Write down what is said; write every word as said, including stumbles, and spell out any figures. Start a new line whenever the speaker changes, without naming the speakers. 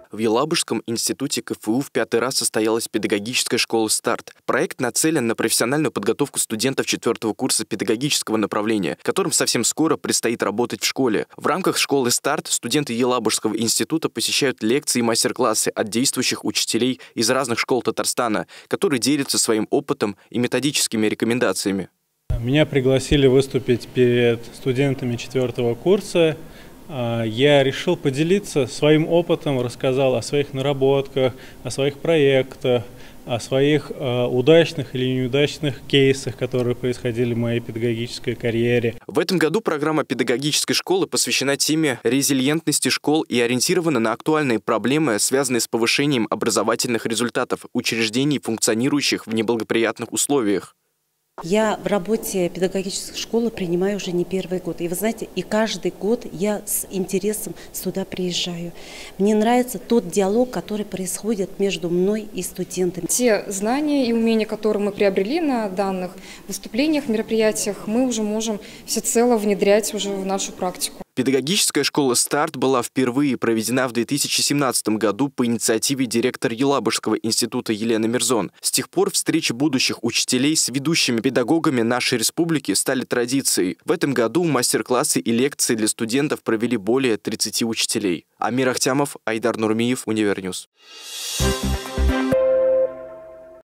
В Елабужском институте ка эф у в пятый раз состоялась педагогическая школа «Старт». Проект нацелен на профессиональную подготовку студентов четвертого курса педагогического направления, которым совсем скоро предстоит работать в школе. В рамках школы «Старт» студенты Елабужского института посещают лекции и мастер-классы от действующих учителей из разных школ Татарстана, которые делятся своим опытом и методическими рекомендациями.
Меня пригласили выступить перед студентами четвертого курса. Я решил поделиться своим опытом, рассказал о своих наработках, о своих проектах, о своих удачных или неудачных кейсах, которые происходили в моей педагогической карьере.
В этом году программа педагогической школы посвящена теме резилиентности школ и ориентирована на актуальные проблемы, связанные с повышением образовательных результатов учреждений, функционирующих в неблагоприятных условиях.
Я в работе педагогической школы принимаю уже не первый год. И вы знаете, и каждый год я с интересом сюда приезжаю. Мне нравится тот диалог, который происходит между мной и студентами.
Те знания и умения, которые мы приобрели на данных выступлениях, мероприятиях, мы уже можем всецело внедрять уже в нашу практику.
Педагогическая школа «Старт» была впервые проведена в две тысячи семнадцатом году по инициативе директора Елабужского института Елены Мирзон. С тех пор встречи будущих учителей с ведущими педагогами нашей республики стали традицией. В этом году мастер-классы и лекции для студентов провели более тридцати учителей. Амир Ахтямов, Айдар Нурмиев, Универньюз.